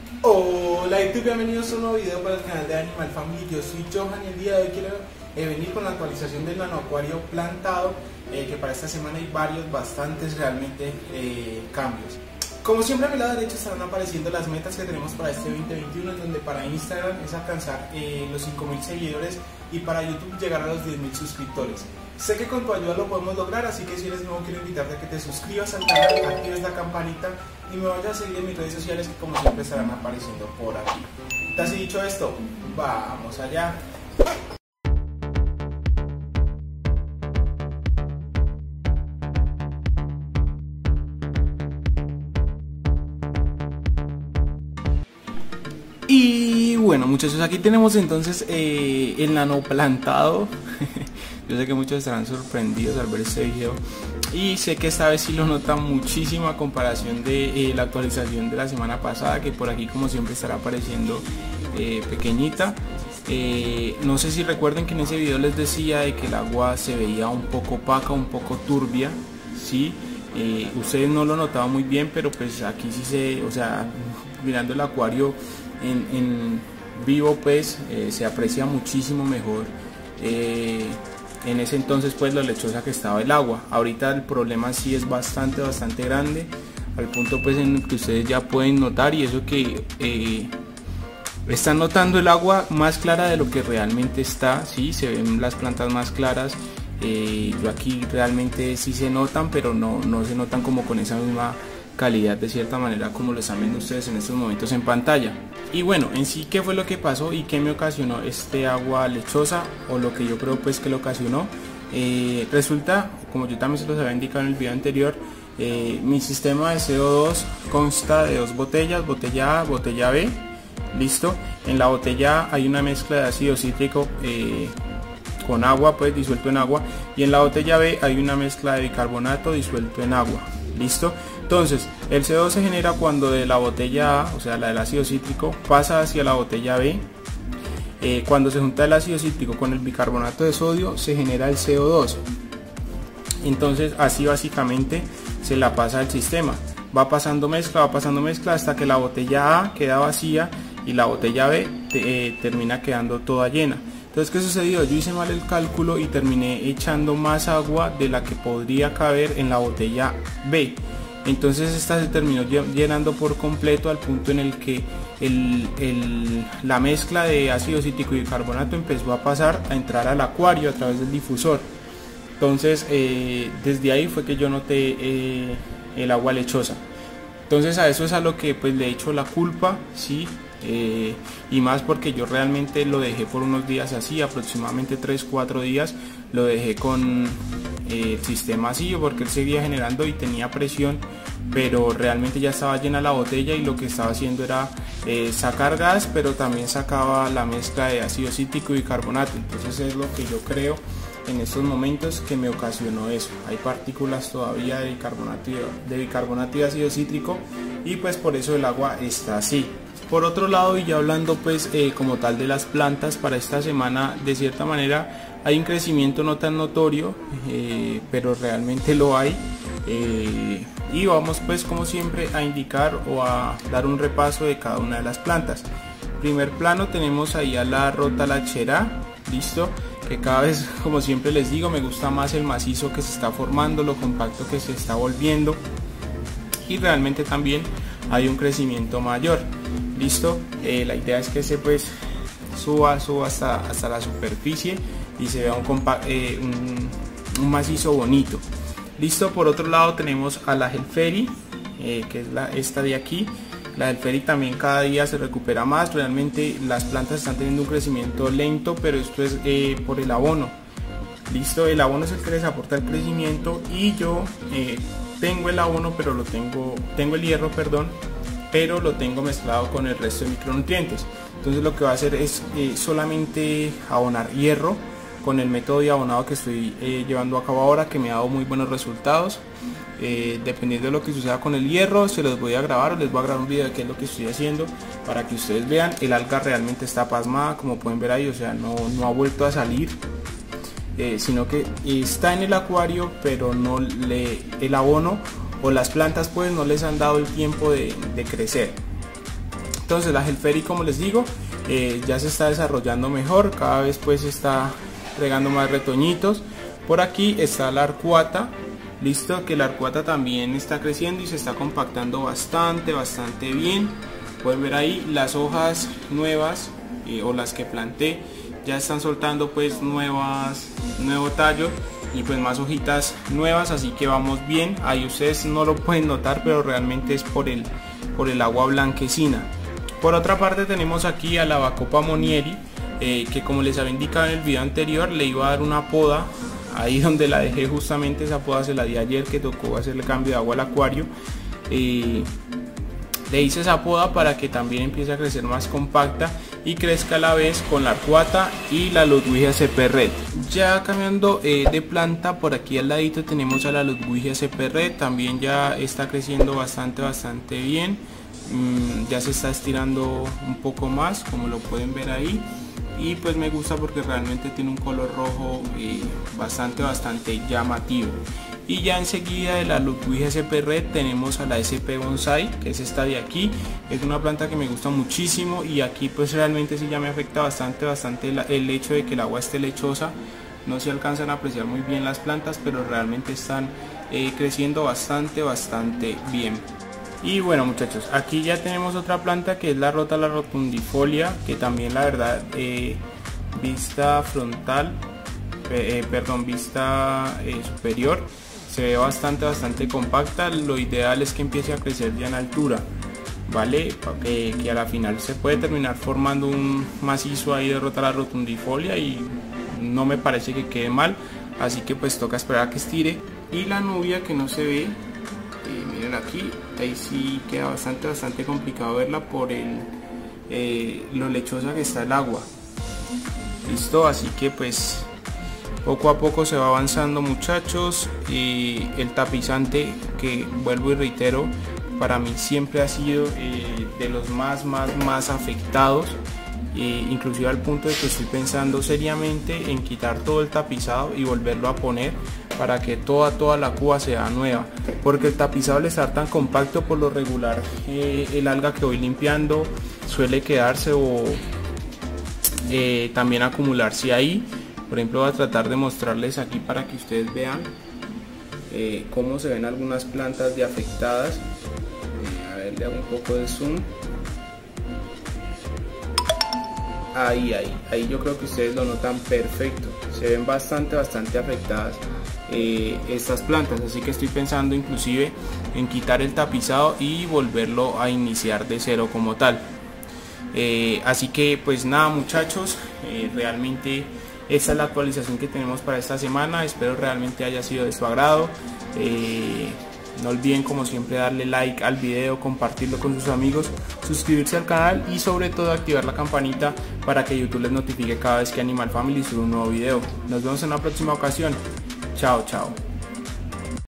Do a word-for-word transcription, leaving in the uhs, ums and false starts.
Hola YouTube, bienvenidos a un nuevo video para el canal de Animal Family. Yo soy Johan y el día de hoy quiero eh, venir con la actualización del nano acuario plantado, eh, que para esta semana hay varios, bastantes realmente eh, cambios. Como siempre, a mi lado derecho estarán apareciendo las metas que tenemos para este veinte veintiuno, en donde para Instagram es alcanzar eh, los cinco mil seguidores y para YouTube llegar a los diez mil suscriptores. Sé que con tu ayuda lo podemos lograr, así que si eres nuevo quiero invitarte a que te suscribas al canal, actives la campanita y me vayas a seguir en mis redes sociales, que como siempre estarán apareciendo por aquí. Entonces, dicho esto, vamos allá. Y bueno, muchachos, aquí tenemos entonces eh, el nano plantado. Yo sé que muchos estarán sorprendidos al ver este video y sé que esta vez sí lo notan muchísimo a comparación de eh, la actualización de la semana pasada, que por aquí como siempre estará apareciendo eh, pequeñita. Eh, no sé si recuerden que en ese video les decía de que el agua se veía un poco opaca, un poco turbia, ¿sí? Eh, ustedes no lo notaban muy bien, pero pues aquí sí se, o sea, mirando el acuario en, en vivo pues eh, se aprecia muchísimo mejor eh, en ese entonces pues lo lechosa que estaba el agua. Ahorita el problema sí es bastante bastante grande, al punto pues en el que ustedes ya pueden notar, y eso que eh, están notando el agua más clara de lo que realmente está, sí, se ven las plantas más claras. Eh, yo aquí realmente sí se notan, pero no, no se notan como con esa misma calidad de cierta manera como lo están viendo ustedes en estos momentos en pantalla. Y bueno, en sí, ¿qué fue lo que pasó y qué me ocasionó este agua lechosa, o lo que yo creo pues que lo ocasionó? Eh, resulta, como yo también se los había indicado en el video anterior, eh, mi sistema de C O dos consta de dos botellas, botella A, botella B, listo. En la botella A hay una mezcla de ácido cítrico eh, con agua, pues disuelto en agua, y en la botella B hay una mezcla de bicarbonato disuelto en agua, listo. Entonces el C O dos se genera cuando de la botella A, o sea la del ácido cítrico, pasa hacia la botella B. Eh, cuando se junta el ácido cítrico con el bicarbonato de sodio se genera el C O dos. Entonces así básicamente se la pasa al sistema, va pasando mezcla, va pasando mezcla hasta que la botella A queda vacía y la botella B te, eh, termina quedando toda llena. Entonces, ¿qué sucedió? Yo hice mal el cálculo y terminé echando más agua de la que podría caber en la botella B. Entonces esta se terminó llenando por completo, al punto en el que el, el, la mezcla de ácido cítrico y bicarbonato empezó a pasar a entrar al acuario a través del difusor. Entonces eh, desde ahí fue que yo noté eh, el agua lechosa. Entonces a eso es a lo que pues le echo la culpa, ¿sí? Eh, y más porque yo realmente lo dejé por unos días así, aproximadamente tres cuatro días lo dejé con eh, el sistema así, porque él seguía generando y tenía presión, pero realmente ya estaba llena la botella y lo que estaba haciendo era eh, sacar gas, pero también sacaba la mezcla de ácido cítrico y bicarbonato. Entonces es lo que yo creo en estos momentos que me ocasionó eso. Hay partículas todavía de bicarbonato, de bicarbonato y ácido cítrico, y pues por eso el agua está así. Por otro lado, y ya hablando pues eh, como tal de las plantas, para esta semana de cierta manera hay un crecimiento no tan notorio, eh, pero realmente lo hay. Eh, y vamos pues como siempre a indicar o a dar un repaso de cada una de las plantas. Primer plano tenemos ahí a la Rotalachera, listo, que cada vez, como siempre les digo, me gusta más el macizo que se está formando, lo compacto que se está volviendo, y realmente también hay un crecimiento mayor, listo. Eh, la idea es que se pues suba, suba hasta, hasta la superficie y se vea un, eh, un, un macizo bonito, listo. Por otro lado tenemos a la Helferi, eh, que es la, esta de aquí. La Helferi también cada día se recupera más. Realmente las plantas están teniendo un crecimiento lento, pero esto es eh, por el abono, listo. El abono es el que les aporta el crecimiento, y yo eh, tengo el abono, pero lo tengo, tengo el hierro, perdón, pero lo tengo mezclado con el resto de micronutrientes. Entonces lo que va a hacer es eh, solamente abonar hierro con el método de abonado que estoy eh, llevando a cabo ahora, que me ha dado muy buenos resultados. Eh, dependiendo de lo que suceda con el hierro, se los voy a grabar, o les voy a grabar un video de qué es lo que estoy haciendo para que ustedes vean. El alga realmente está pasmada, como pueden ver ahí, o sea, no, no ha vuelto a salir. Eh, sino que está en el acuario, pero no le, el abono o las plantas pues no les han dado el tiempo de, de crecer. Entonces la Gelferi, como les digo, eh, ya se está desarrollando mejor, cada vez pues está regando más retoñitos. Por aquí está la Arcuata, listo, que la Arcuata también está creciendo y se está compactando bastante, bastante bien. Pueden ver ahí las hojas nuevas eh, o las que planté ya están soltando pues nuevas, nuevo tallo y pues más hojitas nuevas, así que vamos bien. Ahí ustedes no lo pueden notar, pero realmente es por el, por el agua blanquecina. Por otra parte tenemos aquí a la Bacopa Monieri, eh, que como les había indicado en el video anterior, le iba a dar una poda. Ahí donde la dejé, justamente esa poda se la di ayer, que tocó hacerle cambio de agua al acuario. Eh, le hice esa poda para que también empiece a crecer más compacta y crezca a la vez con la Arcuata y la Ludwigia C P Red. Ya cambiando eh, de planta, por aquí al ladito tenemos a la Ludwigia C P Red, también ya está creciendo bastante bastante bien. Mm, ya se está estirando un poco más, como lo pueden ver ahí, y pues me gusta porque realmente tiene un color rojo eh, bastante bastante llamativo. Y ya enseguida de la Ludwigia C P Red tenemos a la S P Bonsai, que es esta de aquí. Es una planta que me gusta muchísimo y aquí pues realmente sí ya me afecta bastante bastante la, el hecho de que el agua esté lechosa. No se alcanzan a apreciar muy bien las plantas, pero realmente están eh, creciendo bastante bastante bien. Y bueno, muchachos, aquí ya tenemos otra planta que es la Rótala rotundifolia, que también la verdad eh, vista frontal, eh, perdón, vista eh, superior, se ve bastante bastante compacta. Lo ideal es que empiece a crecer ya en altura, vale, que, que a la final se puede terminar formando un macizo ahí de Rótala rotundifolia y no me parece que quede mal, así que pues toca esperar a que estire. Y la Nubia, que no se ve, eh, miren aquí, ahí sí queda bastante bastante complicado verla por el eh, lo lechosa que está el agua, listo, así que pues poco a poco se va avanzando, muchachos. Y el tapizante, que vuelvo y reitero, para mí siempre ha sido eh, de los más más más afectados, eh, inclusive al punto de que estoy pensando seriamente en quitar todo el tapizado y volverlo a poner para que toda toda la cuba sea nueva, porque el tapizado, al estar tan compacto, por lo regular eh, el alga que voy limpiando suele quedarse o eh, también acumularse ahí. Por ejemplo, voy a tratar de mostrarles aquí para que ustedes vean eh, cómo se ven algunas plantas de afectadas. Eh, a ver, le hago un poco de zoom. Ahí, ahí, ahí yo creo que ustedes lo notan perfecto. Se ven bastante, bastante afectadas eh, estas plantas. Así que estoy pensando inclusive en quitar el tapizado y volverlo a iniciar de cero como tal. Eh, así que pues nada, muchachos, eh, realmente esta es la actualización que tenemos para esta semana. Espero realmente haya sido de su agrado. Eh, no olviden, como siempre, darle like al video, compartirlo con sus amigos, suscribirse al canal y sobre todo activar la campanita para que YouTube les notifique cada vez que Animal Family sube un nuevo video. Nos vemos en una próxima ocasión. Chao, chao.